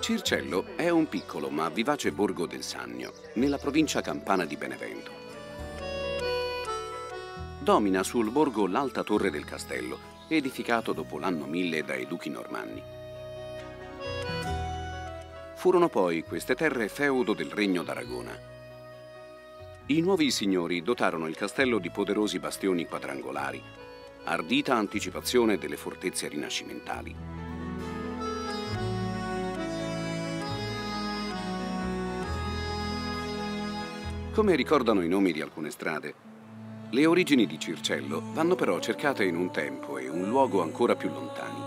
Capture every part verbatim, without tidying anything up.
Circello è un piccolo ma vivace borgo del Sannio, nella provincia campana di Benevento. Domina sul borgo l'alta torre del castello, edificato dopo l'anno mille dai duchi normanni. Furono poi queste terre feudo del regno d'Aragona. I nuovi signori dotarono il castello di poderosi bastioni quadrangolari, ardita anticipazione delle fortezze rinascimentali. Come ricordano i nomi di alcune strade, le origini di Circello vanno però cercate in un tempo e un luogo ancora più lontani.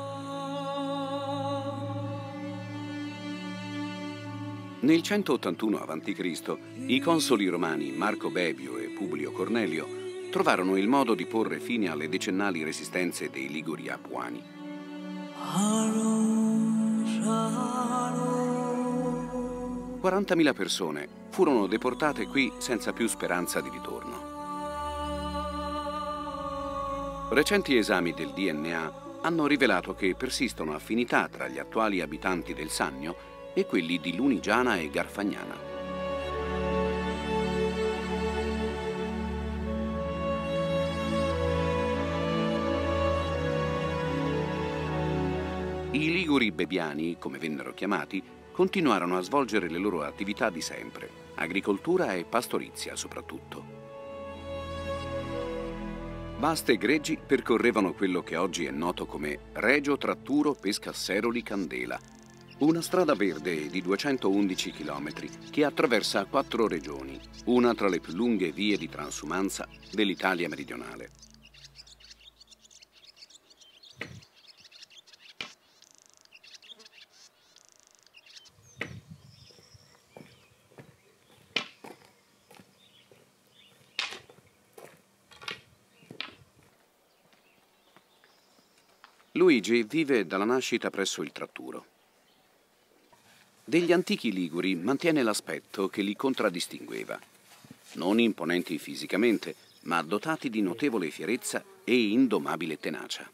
Nel centottantuno avanti Cristo i consoli romani Marco Bebio e Publio Cornelio trovarono il modo di porre fine alle decennali resistenze dei Liguri Apuani. quarantamila persone furono deportate qui senza più speranza di ritorno. Recenti esami del D N A hanno rivelato che persistono affinità tra gli attuali abitanti del Sannio e quelli di Lunigiana e Garfagnana. I Liguri Bebiani, come vennero chiamati, continuarono a svolgere le loro attività di sempre, agricoltura e pastorizia soprattutto. Vaste greggi percorrevano quello che oggi è noto come Regio Tratturo Pescasseroli Candela, una strada verde di duecentoundici chilometri che attraversa quattro regioni, una tra le più lunghe vie di transumanza dell'Italia meridionale. Luigi vive dalla nascita presso il Tratturo. Degli antichi liguri mantiene l'aspetto che li contraddistingueva. Non imponenti fisicamente, ma dotati di notevole fierezza e indomabile tenacia.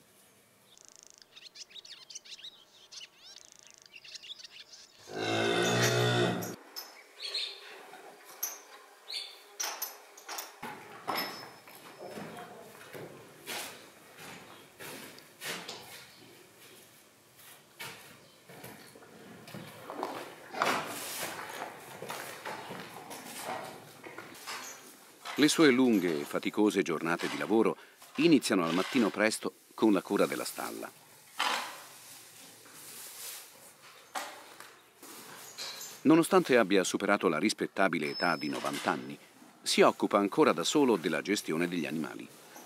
Le sue lunghe e faticose giornate di lavoro iniziano al mattino presto con la cura della stalla. Nonostante abbia superato la rispettabile età di novanta anni, si occupa ancora da solo della gestione degli animali.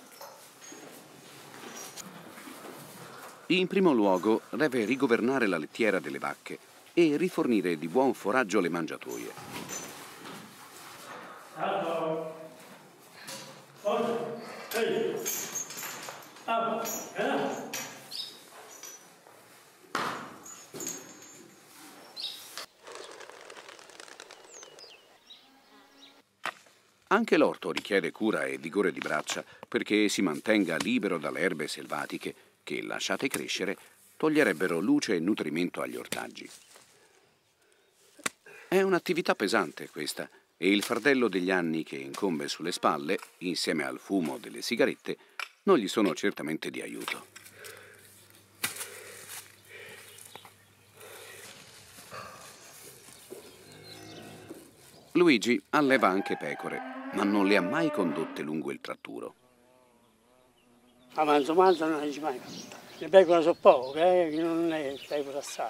In primo luogo deve rigovernare la lettiera delle vacche e rifornire di buon foraggio le mangiatoie. Anche l'orto richiede cura e vigore di braccia perché si mantenga libero dalle erbe selvatiche che, lasciate crescere, toglierebbero luce e nutrimento agli ortaggi. È un'attività pesante questa e il fardello degli anni che incombe sulle spalle, insieme al fumo delle sigarette, non gli sono certamente di aiuto. Luigi alleva anche pecore, ma non le ha mai condotte lungo il tratturo. A manzo manzo non ci mai. Le pecore sono poche, eh, non è pecore assai.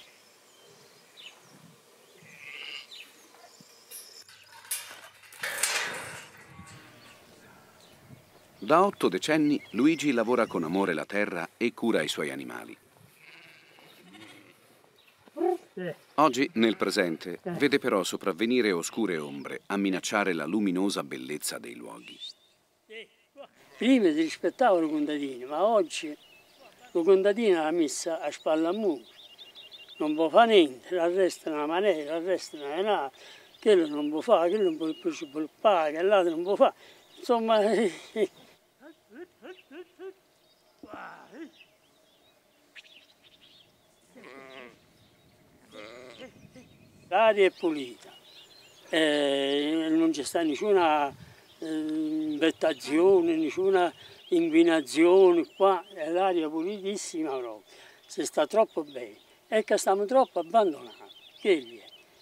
Da otto decenni Luigi lavora con amore la terra e cura i suoi animali. Oggi, nel presente, vede però sopravvenire oscure ombre a minacciare la luminosa bellezza dei luoghi. Prima si rispettavano i contadini, ma oggi i contadini hanno messa a spalla a muro. Non può fare niente, arrestano una maniera, arrestano una, quello non può fare, quello non può più sviluppare, quell'altro non può fare. Insomma... l'aria è pulita, e non c'è sta nessuna eh, vettazione, nessuna inquinazione qua, è l'aria pulitissima proprio, si sta troppo bene, è che stiamo troppo abbandonati, che gli è?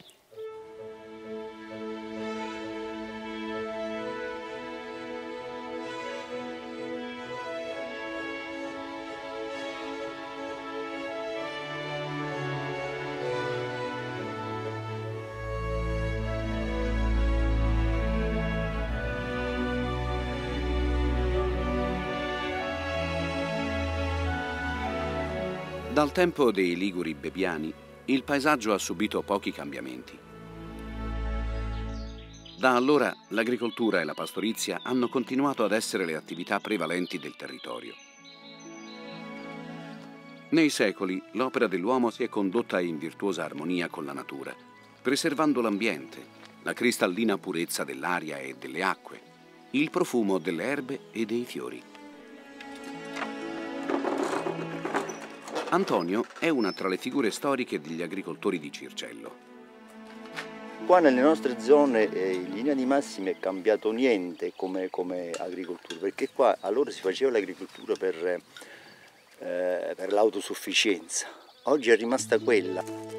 Dal tempo dei Liguri Bebbiani, il paesaggio ha subito pochi cambiamenti. Da allora l'agricoltura e la pastorizia hanno continuato ad essere le attività prevalenti del territorio. Nei secoli l'opera dell'uomo si è condotta in virtuosa armonia con la natura, preservando l'ambiente, la cristallina purezza dell'aria e delle acque, il profumo delle erbe e dei fiori. Antonio è una tra le figure storiche degli agricoltori di Circello. Qua nelle nostre zone eh, in linea di massima è cambiato niente come, come agricoltura, perché qua allora si faceva l'agricoltura per, eh, per l'autosufficienza. Oggi è rimasta quella.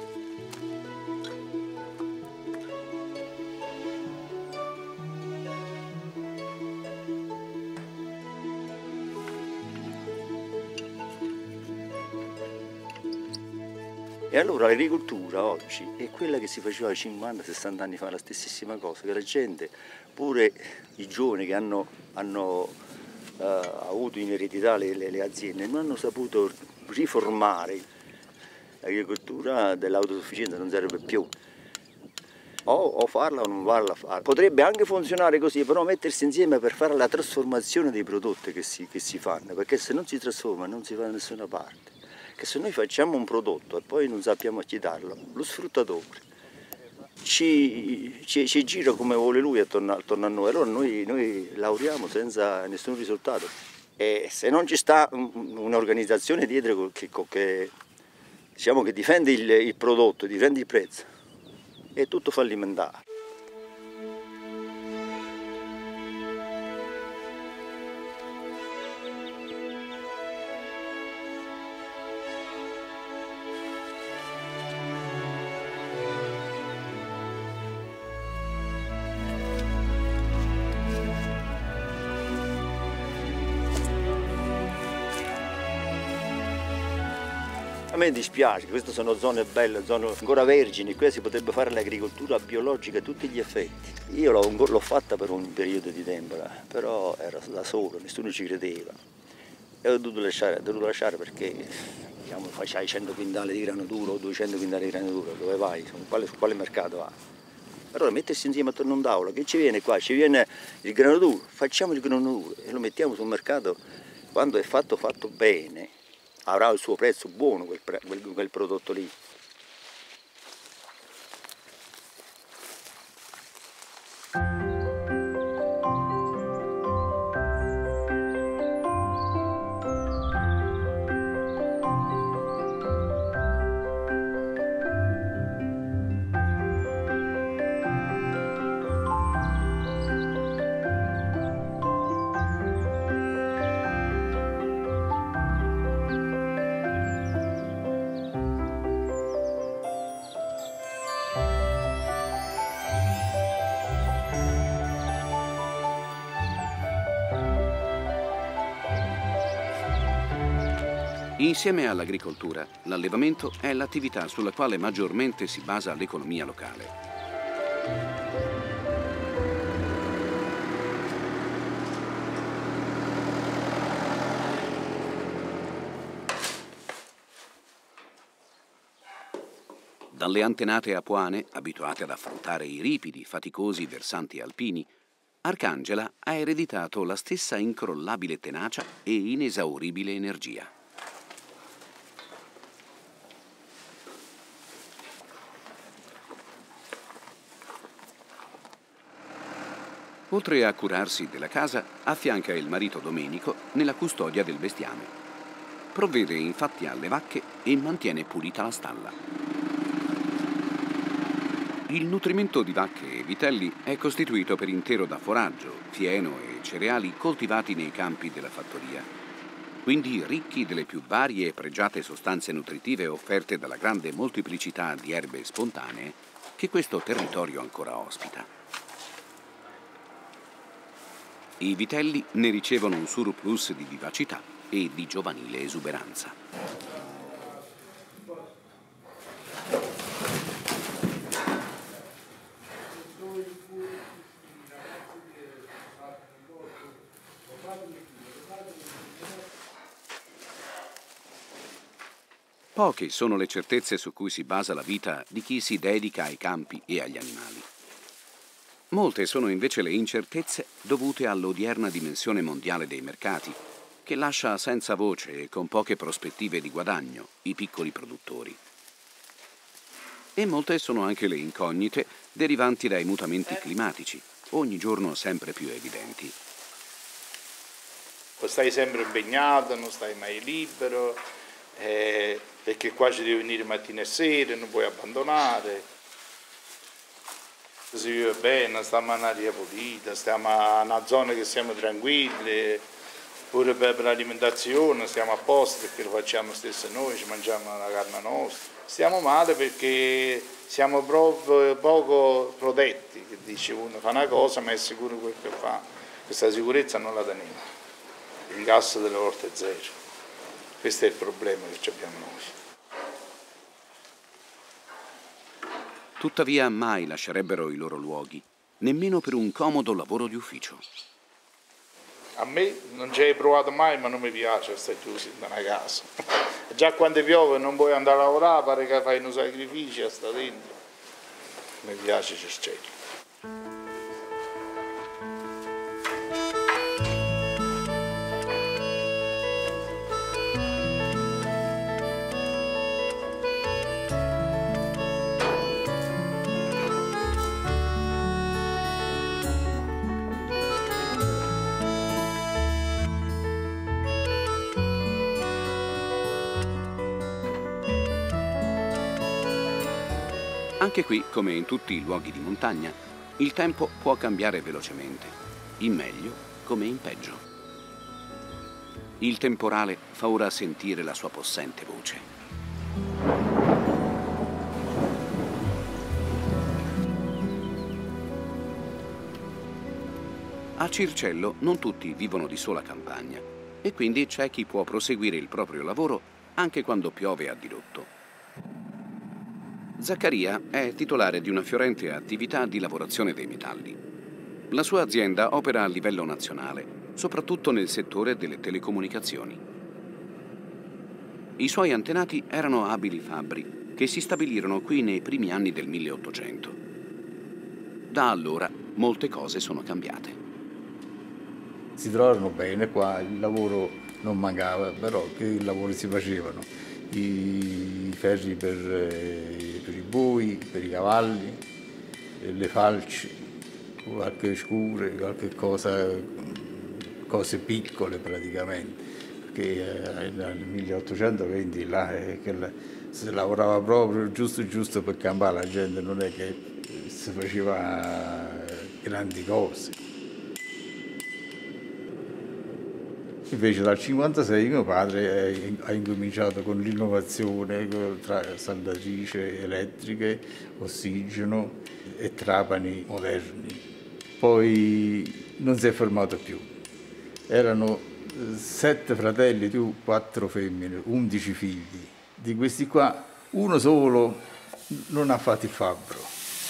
E allora l'agricoltura oggi è quella che si faceva cinquanta sessanta anni fa, la stessissima cosa, che la gente, pure i giovani che hanno, hanno uh, avuto in eredità le, le, le aziende, non hanno saputo riformare. L'agricoltura dell'autosufficienza non serve più. O, o farla o non farla fare. Potrebbe anche funzionare così, però mettersi insieme per fare la trasformazione dei prodotti che si, che si fanno, perché se non si trasforma non si va da nessuna parte. Che se noi facciamo un prodotto e poi non sappiamo a chi darlo, lo sfruttatore ci, ci, ci gira come vuole lui attorno, attorno a noi, allora noi, noi lavoriamo senza nessun risultato. E se non ci sta un'organizzazione dietro che, che, diciamo, che difende il, il prodotto, difende il prezzo, è tutto fallimentare. A me dispiace, queste sono zone belle, zone ancora vergini, qui si potrebbe fare l'agricoltura biologica a tutti gli effetti. Io l'ho fatta per un periodo di tempo, però ero da solo, nessuno ci credeva. E ho dovuto lasciare, ho dovuto lasciare perché diciamo, facciai cento quintali di grano duro o duecento quintali di grano duro, dove vai? Su quale, su quale mercato va? Allora mettersi insieme attorno a un tavolo, che ci viene qua? Ci viene il grano duro, facciamo il grano duro e lo mettiamo sul mercato quando è fatto fatto bene. Avrà il suo prezzo buono quel, quel, quel prodotto lì. Insieme all'agricoltura, l'allevamento è l'attività sulla quale maggiormente si basa l'economia locale. Dalle antenate apuane, abituate ad affrontare i ripidi, faticosi versanti alpini, Arcangela ha ereditato la stessa incrollabile tenacia e inesauribile energia. Oltre a curarsi della casa, affianca il marito Domenico nella custodia del bestiame. Provvede infatti alle vacche e mantiene pulita la stalla. Il nutrimento di vacche e vitelli è costituito per intero da foraggio, fieno e cereali coltivati nei campi della fattoria, quindi ricchi delle più varie e pregiate sostanze nutritive offerte dalla grande molteplicità di erbe spontanee che questo territorio ancora ospita. I vitelli ne ricevono un surplus di vivacità e di giovanile esuberanza. Poche sono le certezze su cui si basa la vita di chi si dedica ai campi e agli animali. Molte sono invece le incertezze dovute all'odierna dimensione mondiale dei mercati, che lascia senza voce e con poche prospettive di guadagno i piccoli produttori. E molte sono anche le incognite derivanti dai mutamenti climatici, ogni giorno sempre più evidenti. Stai sempre impegnato, non stai mai libero, eh, perché qua ci devi venire mattina e sera, non puoi abbandonare. Si vive bene, stiamo in aria pulita, stiamo in una zona che siamo tranquilli, pure per l'alimentazione stiamo a posto perché lo facciamo stesso noi, ci mangiamo la carne nostra. Stiamo male perché siamo proprio poco protetti, che dice uno fa una cosa ma è sicuro quel che fa, questa sicurezza non la teniamo. Il gas delle volte è zero, questo è il problema che abbiamo noi. Tuttavia mai lascerebbero i loro luoghi, nemmeno per un comodo lavoro di ufficio. A me non ci hai provato mai, ma non mi piace stare chiusi in una casa. Già quando piove non puoi andare a lavorare, pare che fai un sacrificio a stare dentro. Mi piace Cercello. Anche qui, come in tutti i luoghi di montagna, il tempo può cambiare velocemente, in meglio come in peggio. Il temporale fa ora sentire la sua possente voce. A Circello non tutti vivono di sola campagna e quindi c'è chi può proseguire il proprio lavoro anche quando piove a dirotto. Zaccaria è titolare di una fiorente attività di lavorazione dei metalli. La sua azienda opera a livello nazionale, soprattutto nel settore delle telecomunicazioni. I suoi antenati erano abili fabbri che si stabilirono qui nei primi anni del milleottocento. Da allora molte cose sono cambiate. Si trovarono bene qua, il lavoro non mancava, però che lavori si facevano? I ferri per, per i bui, per i cavalli, le falci, qualche scure, qualche cosa, cose piccole praticamente, perché nel milleottocentoventi là che la, si lavorava proprio giusto giusto per campare, la gente non è che si faceva grandi cose. Invece dal cinquantasei mio padre ha incominciato con l'innovazione tra saldatrici elettriche, ossigeno e trapani moderni. Poi non si è fermato più. Erano sette fratelli più quattro femmine, undici figli. Di questi qua uno solo non ha fatto il fabbro.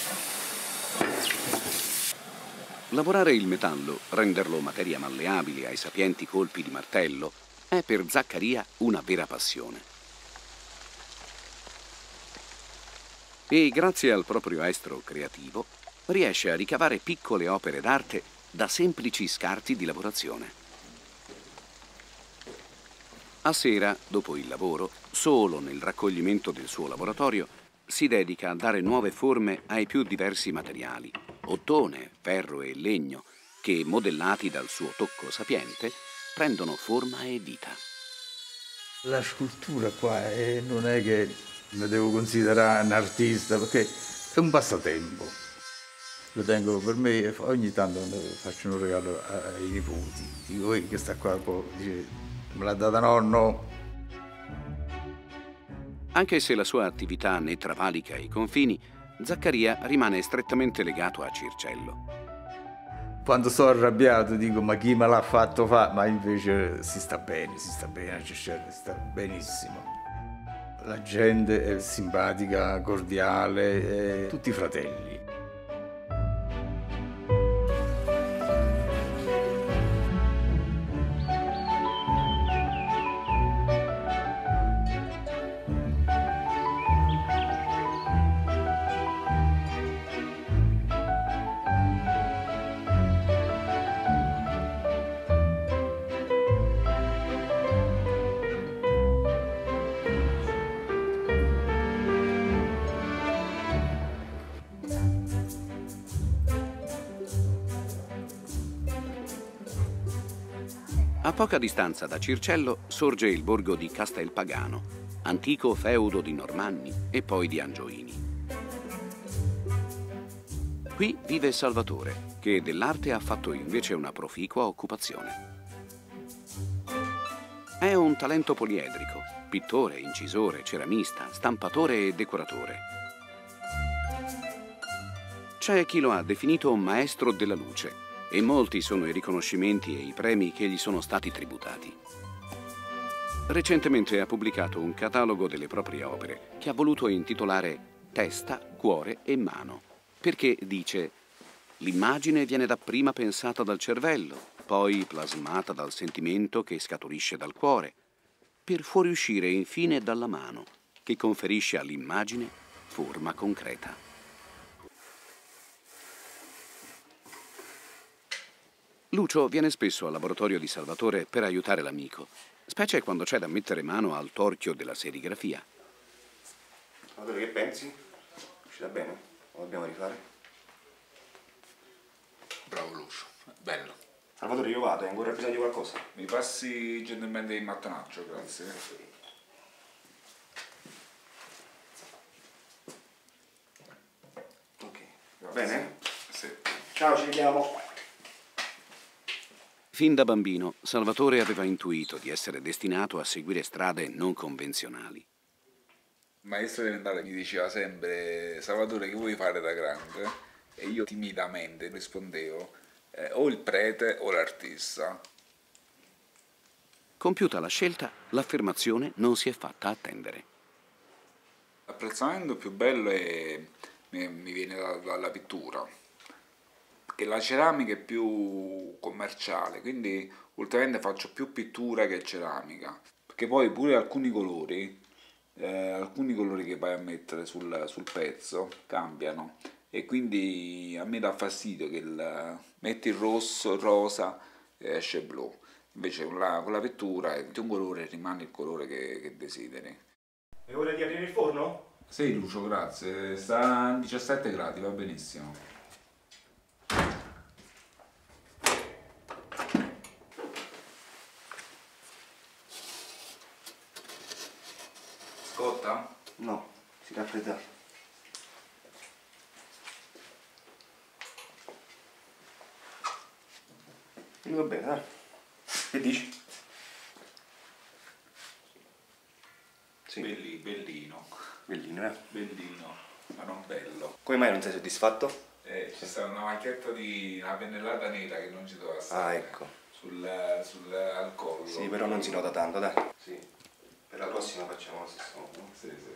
Lavorare il metallo, renderlo materia malleabile ai sapienti colpi di martello, è per Zaccaria una vera passione. E grazie al proprio estro creativo riesce a ricavare piccole opere d'arte da semplici scarti di lavorazione. A sera, dopo il lavoro, solo nel raccoglimento del suo laboratorio, si dedica a dare nuove forme ai più diversi materiali, ottone, ferro e legno, che, modellati dal suo tocco sapiente, prendono forma e vita. La scultura qua eh, non è che mi devo considerare un artista, perché è un passatempo. Lo tengo per me e ogni tanto faccio un regalo ai nipoti. Dico, ehi, questa qua poi, dice, me l'ha data nonno. Anche se la sua attività ne travalica i confini, Zaccaria rimane strettamente legato a Circello. Quando sto arrabbiato dico, ma chi me l'ha fatto fare? Ma invece si sta bene, si sta bene a Circello, si sta benissimo. La gente è simpatica, cordiale, è tutti fratelli. A poca distanza da Circello sorge il borgo di Castelpagano, antico feudo di Normanni e poi di Angioini. Qui vive Salvatore, che dell'arte ha fatto invece una proficua occupazione. È un talento poliedrico, pittore, incisore, ceramista, stampatore e decoratore. C'è chi lo ha definito maestro della luce, e molti sono i riconoscimenti e i premi che gli sono stati tributati. Recentemente ha pubblicato un catalogo delle proprie opere che ha voluto intitolare Testa, Cuore e Mano, perché dice: l'immagine viene dapprima pensata dal cervello, poi plasmata dal sentimento che scaturisce dal cuore, per fuoriuscire infine dalla mano, che conferisce all'immagine forma concreta. Lucio viene spesso al laboratorio di Salvatore per aiutare l'amico, specie quando c'è da mettere mano al torchio della serigrafia. Salvatore, che pensi? Uscirà bene? Lo dobbiamo rifare? Bravo Lucio, bello. Salvatore, io vado, hai ancora bisogno di qualcosa? Mi passi gentilmente il mattonaggio, grazie. Ok, va bene? Sì. Ciao, ci vediamo. Fin da bambino, Salvatore aveva intuito di essere destinato a seguire strade non convenzionali. Il maestro elementare mi diceva sempre: Salvatore, che vuoi fare da grande? E io timidamente rispondevo: eh, o il prete o l'artista. Compiuta la scelta, l'affermazione non si è fatta attendere. L'apprezzamento più bello è, mi, mi viene da, dalla pittura. Che la ceramica è più commerciale, quindi ultimamente faccio più pittura che ceramica, perché poi pure alcuni colori, eh, alcuni colori che vai a mettere sul, sul pezzo cambiano, e quindi a me dà fastidio che il, metti il rosso, il rosa e esce blu, invece con la, con la pittura metti un colore e rimane il colore che, che desideri. È ora di aprire il forno? Sì Lucio, grazie, sta a diciassette gradi, va benissimo. Scotta? No, si raffredda. Mi va bene, dai. Che dici? Sì. Belli, bellino. Bellino, eh? Bellino, ma non bello. Come mai non sei soddisfatto? Eh, c'è stata una macchietta di una pennellata nera che non ci doveva stare. Ah, ecco. Sul, sul al collo. Sì, però non si nota tanto, dai. Sì. Per la prossima facciamo lo stesso modo. Sì, sì.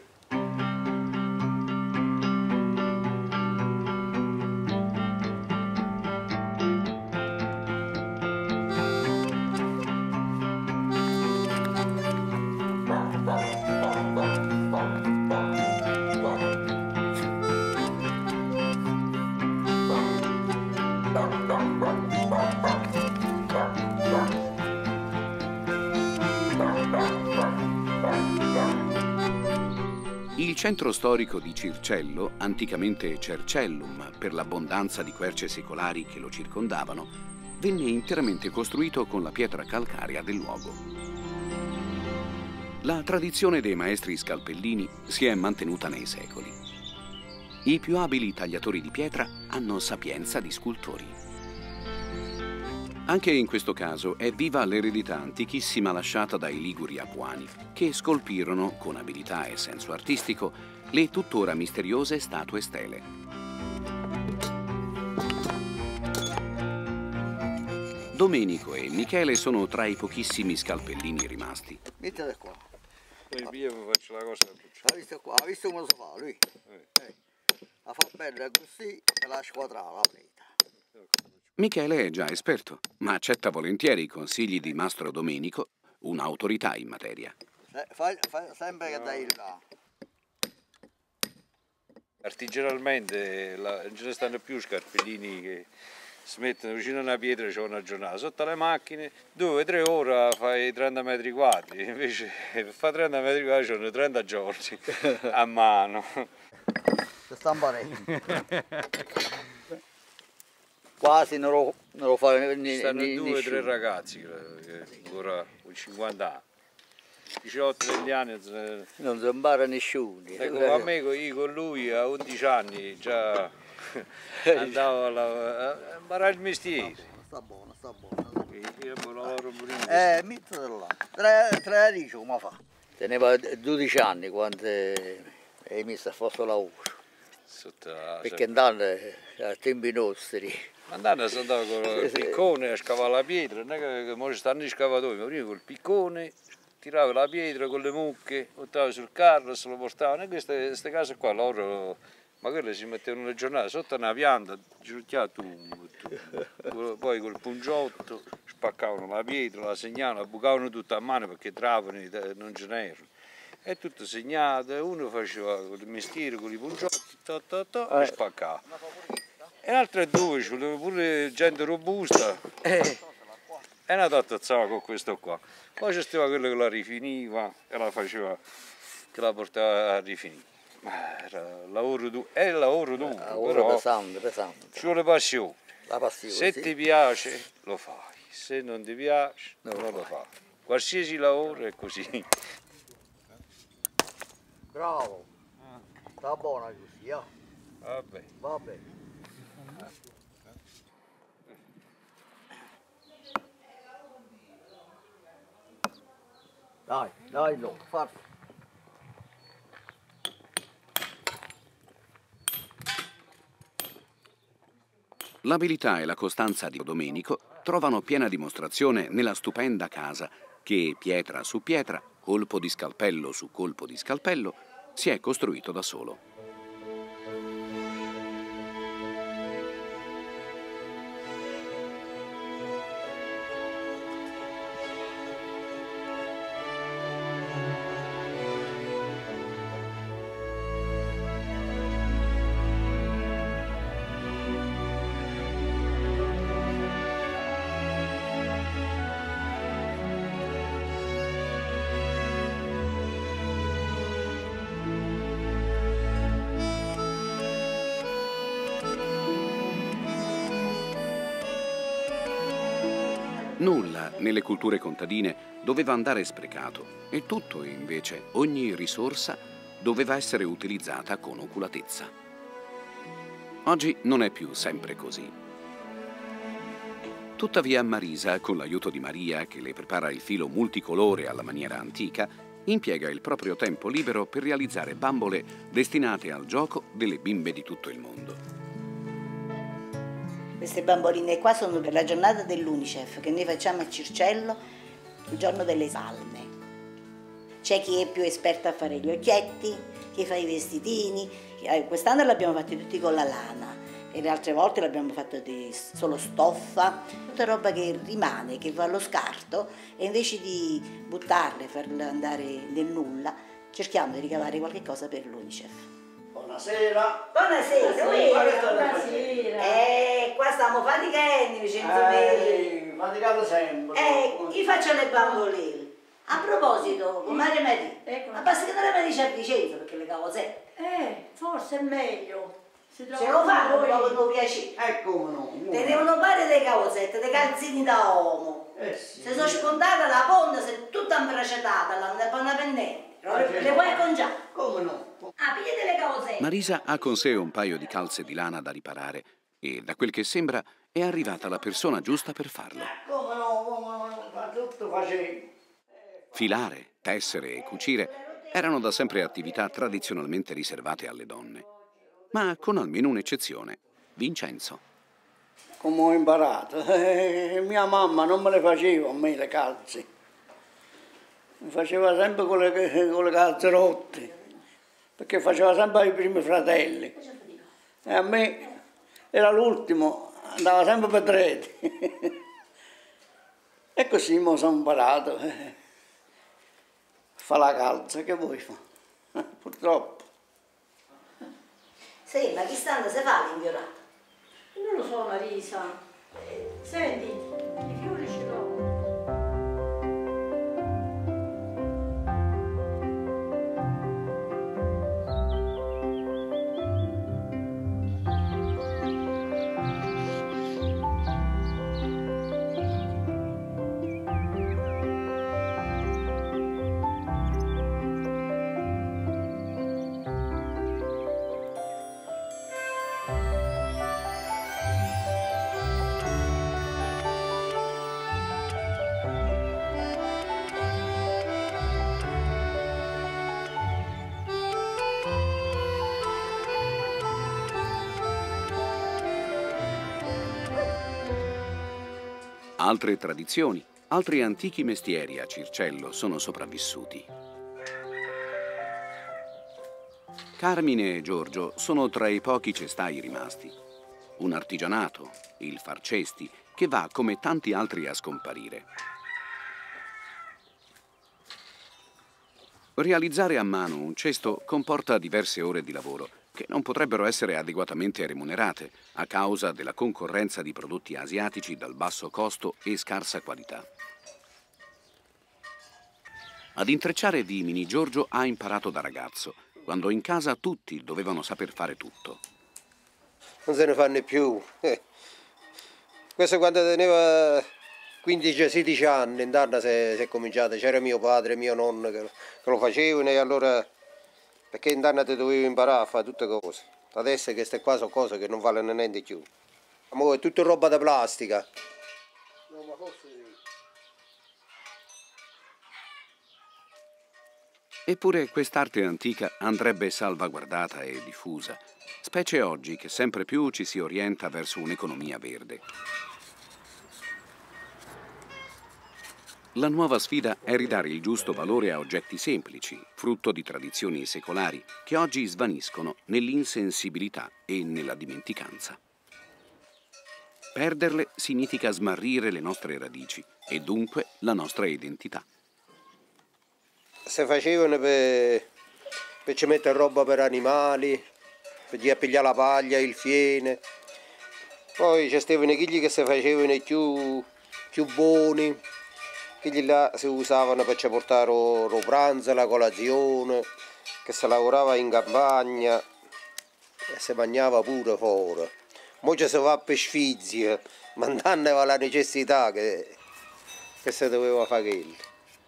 Il centro storico di Circello, anticamente Cercellum per l'abbondanza di querce secolari che lo circondavano, venne interamente costruito con la pietra calcarea del luogo. La tradizione dei maestri scalpellini si è mantenuta nei secoli. I più abili tagliatori di pietra hanno sapienza di scultori. Anche in questo caso è viva l'eredità antichissima lasciata dai Liguri Apuani, che scolpirono, con abilità e senso artistico, le tuttora misteriose statue stele. Domenico e Michele sono tra i pochissimi scalpellini rimasti. Mettete qua. Poi io faccio la cosa da Ha visto qua, ha visto come si fa lui? Eh. Eh. La fa bella così e la squadrata la preta. Michele è già esperto, ma accetta volentieri i consigli di Mastro Domenico, un'autorità in materia. Eh, fai, fai sempre che dai là. Artigianalmente la, non ce ne stanno più scarpellini che si mettono vicino a una pietra, c'è una giornata. Sotto le macchine, due tre ore fai trenta metri quadri, invece per fare trenta metri quadri c'è trenta giorni a mano. Si sta imparando. Quasi non lo, non lo fa niente. Stanno due o tre ragazzi che ancora con cinquanta anni. diciotto venti anni non si impara nessuno. Ecco, a me io con lui a undici anni già andavo a imparare il mestiere. Sta buono, sta buono. Io lavoro eh, mettete là. Tre, tre dici come fa? Teneva dodici anni quando hai messo a fare il lavoro. Perché andando a tempi nostri. Andando si andava con il piccone a scavare la pietra, non è che, che ora stanno i scavatori, ma prima col piccone tirava la pietra con le mucche, buttava sul carro e se lo portavano. E queste, queste case qua loro magari si mettevano una giornata sotto una pianta, giucchiava tu, tu, poi col pungiotto spaccavano la pietra, la segnavano, la bucavano tutta a mano perché travoni non ce n'erano. È tutto segnato, uno faceva il mestiere con i pungiotti to, to, to, e spaccava. E altre due, ci voleva pure gente robusta, e è nato a tazzare con questo qua. Poi c'è stava quello che la rifiniva e la faceva, che la portava a rifinire. Ma era lavoro duro, è lavoro duro, lavoro pesante, pesante. Ci vuole passione. La passione, se sì. ti piace lo fai, se non ti piace non, non lo fai. Qualsiasi lavoro è così. Bravo, sta buona così, eh? Vabbè. Vabbè. Dai, dai, no, forza. L'abilità e la costanza di Domenico trovano piena dimostrazione nella stupenda casa che, pietra su pietra, colpo di scalpello su colpo di scalpello, si è costruito da solo. Nulla nelle culture contadine doveva andare sprecato e tutto, invece, ogni risorsa doveva essere utilizzata con oculatezza. Oggi non è più sempre così. Tuttavia Marisa, con l'aiuto di Maria, che le prepara il filo multicolore alla maniera antica, impiega il proprio tempo libero per realizzare bambole destinate al gioco delle bimbe di tutto il mondo. Queste bamboline qua sono per la giornata dell'Unicef che noi facciamo a Circello il giorno delle salme. C'è chi è più esperto a fare gli occhietti, chi fa i vestitini. Quest'anno l'abbiamo fatti tutti con la lana e le altre volte l'abbiamo fatto di solo stoffa, tutta roba che rimane, che va allo scarto, e invece di buttarle, farle andare nel nulla, cerchiamo di ricavare qualche cosa per l'Unicef. Buonasera. Buonasera, buonasera. buonasera. Eh, qua stiamo faticando, Vincenzo. Eh, faticato sempre. Eh, gli faccio le bamboline. A proposito, con Maria Maria, ecco, ma basta che non le dice a Vincenzo perché le cavosette. Eh, forse è meglio. Se lo fanno un po' con piacere. Eh, come no? Te devono fare dei cavosette, dei calzini da uomo. Eh sì. Se sono spuntate la ponda, se è tutta imbracetata, la pennente. Le vuoi congiare? Come no? Ah, piglia delle cose! Marisa ha con sé un paio di calze di lana da riparare e, da quel che sembra, è arrivata la persona giusta per farlo. Come no, come no, ma tutto facevo. Filare, tessere e cucire erano da sempre attività tradizionalmente riservate alle donne, ma con almeno un'eccezione, Vincenzo. Come ho imparato, eh, mia mamma non me le faceva a me le calze, mi faceva sempre con le, con le calze rotte, perché faceva sempre ai primi fratelli e a me era l'ultimo, andava sempre per treti. E così mi sono imparato. Eh. Fa la calza, che vuoi fa? Purtroppo. Sì, ma chi stanno se fa l'inviolato? Non lo so, Marisa. Senti, i fiori ce l'ho. Altre tradizioni, altri antichi mestieri a Circello sono sopravvissuti. Carmine e Giorgio sono tra i pochi cestai rimasti. Un artigianato, il far cesti, che va come tanti altri a scomparire. Realizzare a mano un cesto comporta diverse ore di lavoro che non potrebbero essere adeguatamente remunerate a causa della concorrenza di prodotti asiatici dal basso costo e scarsa qualità. Ad intrecciare vimini Giorgio ha imparato da ragazzo, quando in casa tutti dovevano saper fare tutto. Non se ne fanno più. Eh. Questo quando teneva quindici sedici anni, in Danna si è cominciato, c'era mio padre, mio nonno che, che lo facevano e allora, perché in Danna ti dovevo imparare a fare tutte cose. Adesso queste qua sono cose che non valgono niente più. Ma è tutta roba da plastica. No, ma forse sì. Eppure quest'arte antica andrebbe salvaguardata e diffusa, specie oggi che sempre più ci si orienta verso un'economia verde. La nuova sfida è ridare il giusto valore a oggetti semplici, frutto di tradizioni secolari, che oggi svaniscono nell'insensibilità e nella dimenticanza. Perderle significa smarrire le nostre radici e dunque la nostra identità. Si facevano per, per ci mettere roba per animali, per gli pigliare la paglia, il fiene. Poi ci stavano quelli che si facevano più, più buoni, quelli là si usavano per ci portare lo pranzo, la colazione, che si lavorava in campagna e si mangiava pure fuori. Ora ci si va per sfizie, ma non aveva la necessità che, che si doveva fare quello.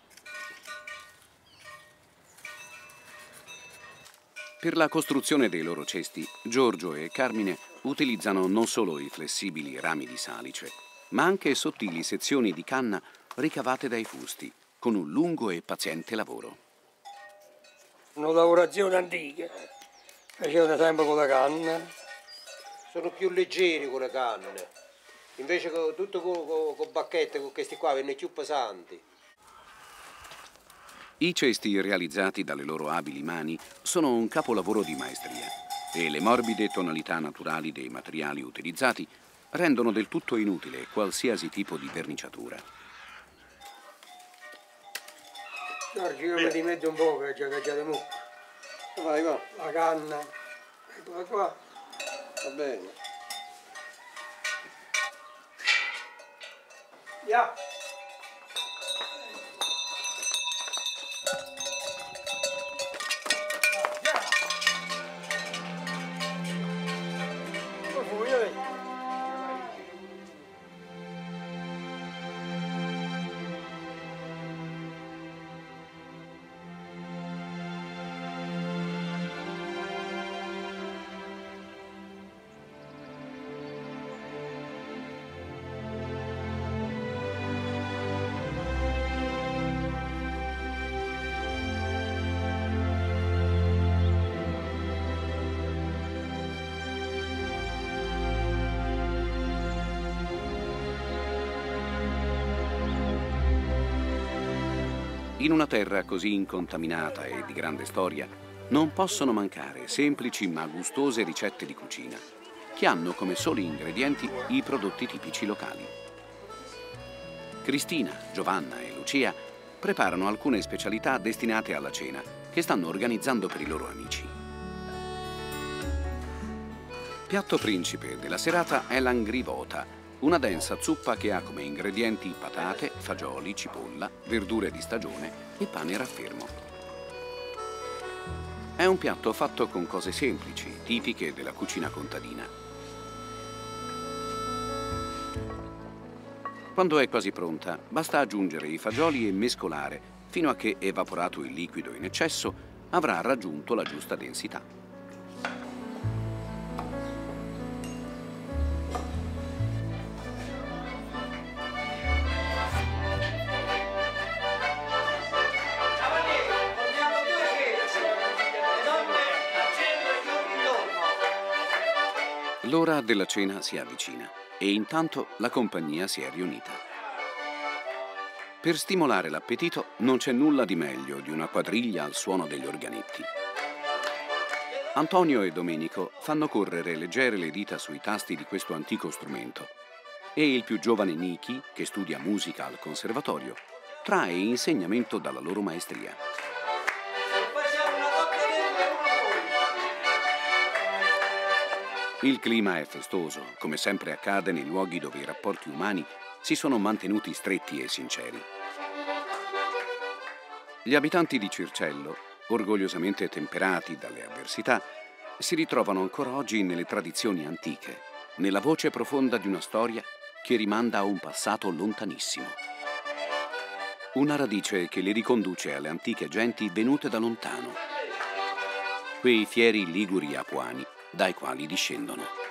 Per la costruzione dei loro cesti, Giorgio e Carmine utilizzano non solo i flessibili rami di salice, ma anche sottili sezioni di canna ricavate dai fusti, con un lungo e paziente lavoro. Una lavorazione antica, facevano sempre con la canna. Sono più leggeri con le canne, invece con, tutto con, con, con bacchette, con questi qua, vengono più pesanti. I cesti realizzati dalle loro abili mani sono un capolavoro di maestria e le morbide tonalità naturali dei materiali utilizzati rendono del tutto inutile qualsiasi tipo di verniciatura. No, giriamo di mezzo un po' che già cacciate mu. Vai, va. La canna, eccola qua. Va bene. Yeah. In una terra così incontaminata e di grande storia, non possono mancare semplici ma gustose ricette di cucina, che hanno come soli ingredienti i prodotti tipici locali. Cristina, Giovanna e Lucia preparano alcune specialità destinate alla cena che stanno organizzando per i loro amici. Piatto principe della serata è l'angrivota, una densa zuppa che ha come ingredienti patate, fagioli, cipolla, verdure di stagione e pane raffermo. È un piatto fatto con cose semplici, tipiche della cucina contadina. Quando è quasi pronta, basta aggiungere i fagioli e mescolare fino a che, evaporato il liquido in eccesso, avrà raggiunto la giusta densità. L'ora della cena si avvicina e intanto la compagnia si è riunita. Per stimolare l'appetito non c'è nulla di meglio di una quadriglia al suono degli organetti. Antonio e Domenico fanno correre leggere le dita sui tasti di questo antico strumento e il più giovane Niki, che studia musica al conservatorio, trae insegnamento dalla loro maestria. Il clima è festoso, come sempre accade nei luoghi dove i rapporti umani si sono mantenuti stretti e sinceri. Gli abitanti di Circello, orgogliosamente temperati dalle avversità, si ritrovano ancora oggi nelle tradizioni antiche, nella voce profonda di una storia che rimanda a un passato lontanissimo. Una radice che li riconduce alle antiche genti venute da lontano, quei fieri liguri apuani dai quali discendono.